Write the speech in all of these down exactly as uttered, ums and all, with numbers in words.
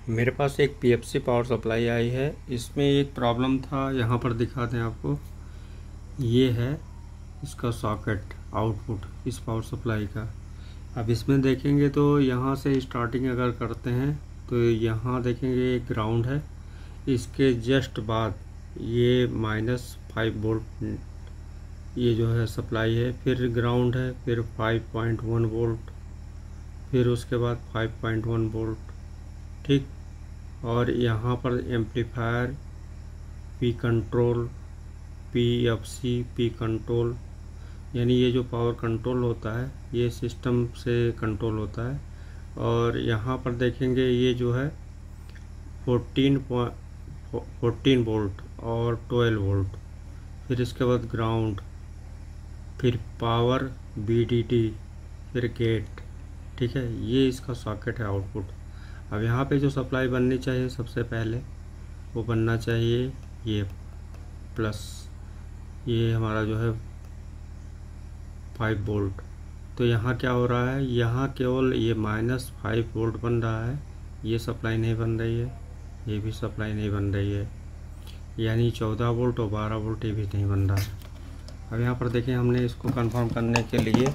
मेरे पास एक PFC power supply I है। इसमें एक प्रॉब्लम था, यहाँ पर दिखाते हैं आपको। ये है इसका सॉकेट आउटपुट इस पावर सप्लाई का। अब इसमें देखेंगे तो यहाँ से स्टार्टिंग अगर करते हैं तो यहाँ देखेंगे एक ग्राउंड है, इसके जस्ट बाद ये माइनस फाइव वोल्ट ये जो है सप्लाई है, फिर ग्राउंड है, फिर फाइव पॉइंट वन वोल्ट, फिर उसके बाद फाइव पॉइंट वन वोल्ट, ठीक। और यहाँ पर amplifier, P control, P F C, P control, यानी ये जो पावर कंट्रोल होता है ये सिस्टम से कंट्रोल होता है। और यहाँ पर देखेंगे ये जो है फोर्टीन फोर्टीन वोल्ट और ट्वेल्व वोल्ट, फिर इसके बाद ग्राउंड, फिर पावर, बी डी टी, फिर गेट, ठीक है। ये इसका सॉकेट है आउटपुट। अब यहाँ पे जो सप्लाई बननी चाहिए सबसे पहले वो बनना चाहिए ये प्लस, ये हमारा जो है फाइव वोल्ट। तो यहाँ क्या हो रहा है, यहाँ केवल ये माइनस फाइव वोल्ट बन रहा है, ये सप्लाई नहीं बन रही है, ये भी सप्लाई नहीं बन रही है, यानी चौदह वोल्ट और बारह वोल्ट ये भी नहीं बन रहा है। अब यहाँ पर देखें, हमने इसको कंफर्म करने के लिए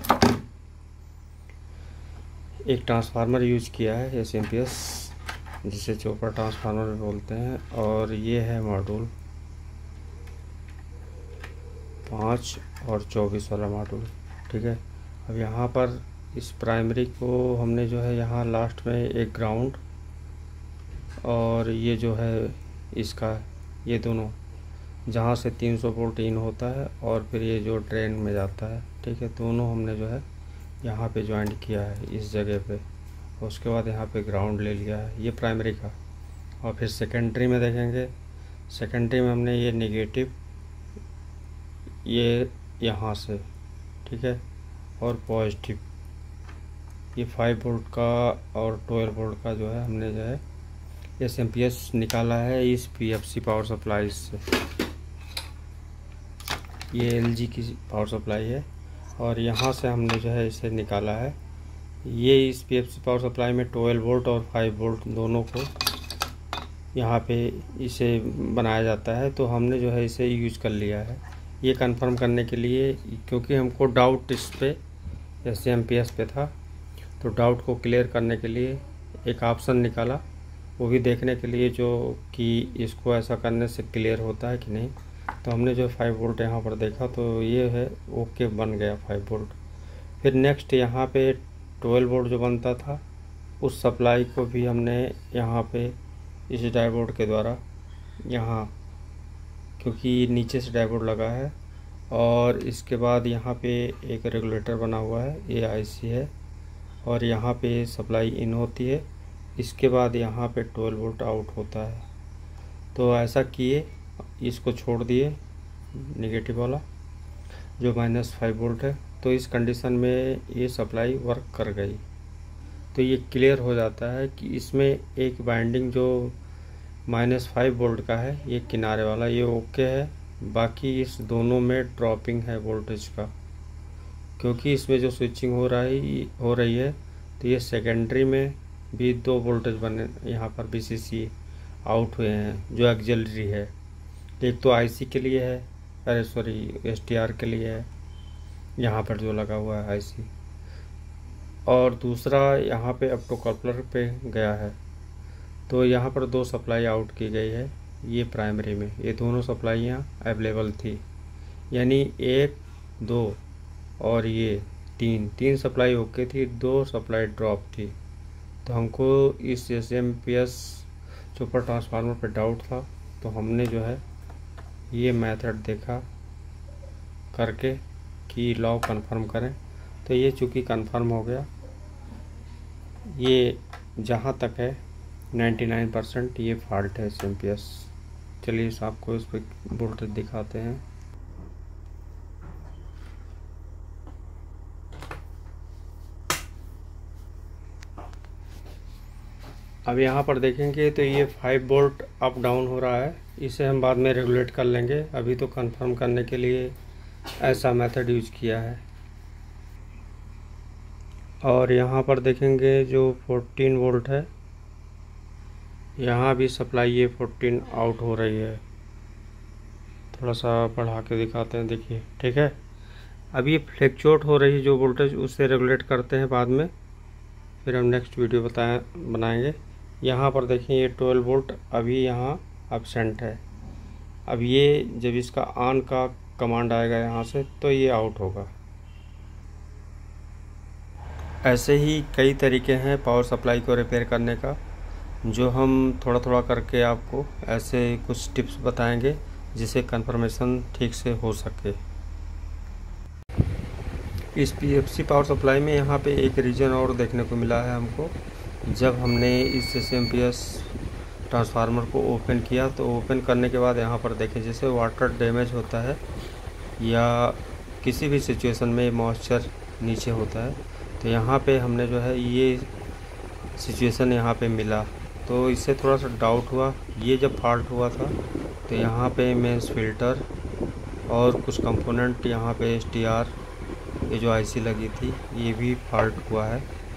एक ट्रांसफार्मर यूज किया है, एस एम पी एस, जिसे चोपर ट्रांसफार्मर बोलते हैं। और ये है मॉड्यूल पाँच और चौबीस वाला मॉड्यूल, ठीक है। अब यहाँ पर इस प्राइमरी को हमने जो है यहाँ लास्ट में एक ग्राउंड और ये जो है इसका, ये दोनों जहाँ से तीन सौ वोल्ट इन होता है और फिर ये जो ड्रेन में जाता है, ठीक है, दोनों हमने जो है यहाँ पे ज्वाइंट किया है इस जगह पे। उसके बाद यहाँ पे ग्राउंड ले लिया है, ये प्राइमरी का। और फिर सेकेंडरी में देखेंगे, सेकेंडरी में हमने ये नेगेटिव ये यहाँ से, ठीक है, और पॉजिटिव ये फाइव वोल्ट का और ट्वेल्व वोल्ट का जो है हमने जो है एस एम पी एस निकाला है इस P F C power supply से। ये एल जी की पावर सप्लाई है और यहाँ से हमने जो है इसे निकाला है। ये इस P F C power supply में ट्वेल्व वोल्ट और फाइव वोल्ट दोनों को यहाँ पे इसे बनाया जाता है, तो हमने जो है इसे यूज कर लिया है ये कंफर्म करने के लिए, क्योंकि हमको डाउट इस पे एस एम पी एस पे था। तो डाउट को क्लियर करने के लिए एक ऑप्शन निकाला, वो भी देखने के लिए जो कि इसको ऐसा करने से क्लियर होता है कि नहीं। तो हमने जो फाइव वोल्ट यहाँ पर देखा तो ये है ओके, बन गया फाइव वोल्ट। फिर नेक्स्ट यहाँ पे ट्वेल्व वोल्ट जो बनता था उस सप्लाई को भी हमने यहाँ पे इस डायोड के द्वारा यहाँ, क्योंकि नीचे से डायोड लगा है और इसके बाद यहाँ पे एक रेगुलेटर बना हुआ है, ये आई सी है, और यहाँ पे सप्लाई इन होती है, इसके बाद यहाँ पे ट्वेल्व वोल्ट आउट होता है। तो ऐसा किए, इसको छोड़ दिए नेगेटिव वाला जो माइनस फाइव वोल्ट है। तो इस कंडीशन में ये सप्लाई वर्क कर गई। तो ये क्लियर हो जाता है कि इसमें एक वाइंडिंग जो माइनस फाइव वोल्ट का है, ये किनारे वाला, ये ओके है। बाकी इस दोनों में ड्रॉपिंग है वोल्टेज का, क्योंकि इसमें जो स्विचिंग हो रहा है हो रही है तो ये सेकेंडरी में भी दो वोल्टेज बने, यहाँ पर बी सी सी आउट हुए हैं जो एक्सिलरी है। एक तो आई सी के लिए है, अरे सॉरी एस टी आर के लिए है, यहाँ पर जो लगा हुआ है आई सी, और दूसरा यहाँ पे ऑप्टोकपलर पे गया है। तो यहाँ पर दो सप्लाई आउट की गई है ये प्राइमरी में, ये दोनों सप्लाइयाँ अवेलेबल थी, यानी एक, दो और ये तीन तीन सप्लाई ओके थी, दो सप्लाई ड्रॉप थी। तो हमको इस S M P S super transformer पे डाउट था, तो हमने जो है ये मेथड देखा करके कि लॉ कंफर्म करें। तो ये चूँकि कंफर्म हो गया, ये जहाँ तक है निन्यानवे परसेंट ये फॉल्ट है एस एम पी एस। चलिए इस आपको इस पर वोल्टेज दिखाते हैं। अब यहाँ पर देखेंगे तो ये फाइव वोल्ट अप डाउन हो रहा है, इसे हम बाद में रेगुलेट कर लेंगे। अभी तो कंफर्म करने के लिए ऐसा मेथड यूज किया है। और यहाँ पर देखेंगे जो फोर्टीन वोल्ट है यहाँ भी सप्लाई ये फोर्टीन आउट हो रही है। थोड़ा सा बढ़ा के दिखाते हैं, देखिए ठीक है। अब ये फ्लैक्चुएट हो रही है जो वोल्टेज, उससे रेगुलेट करते हैं बाद में, फिर हम नेक्स्ट वीडियो बताएं बनाएंगे। यहाँ पर देखें ये ट्वेल्व वोल्ट अभी यहाँ एब्सेंट है। अब ये जब इसका ऑन का कमांड आएगा यहाँ से तो ये आउट होगा। ऐसे ही कई तरीके हैं पावर सप्लाई को रिपेयर करने का, जो हम थोड़ा थोड़ा करके आपको ऐसे कुछ टिप्स बताएंगे जिससे कंफर्मेशन ठीक से हो सके। इस पीएफसी पावर सप्लाई में यहाँ पे एक रीजन और देखने को मिला है हमको। जब हमने इस S M P S transformer को ओपन किया तो ओपन करने के बाद यहाँ पर देखें जैसे वाटर डैमेज होता है या किसी भी सिचुएशन में मॉइस्चर नीचे होता है, तो यहाँ पे हमने जो है ये सिचुएशन यहाँ पे मिला, तो इससे थोड़ा सा डाउट हुआ। ये जब फॉल्ट हुआ था तो यहाँ पे मेंस फिल्टर और कुछ कंपोनेंट यहाँ पे एस टी आर ये जो आईसी लगी थी ये भी फॉल्ट हुआ है।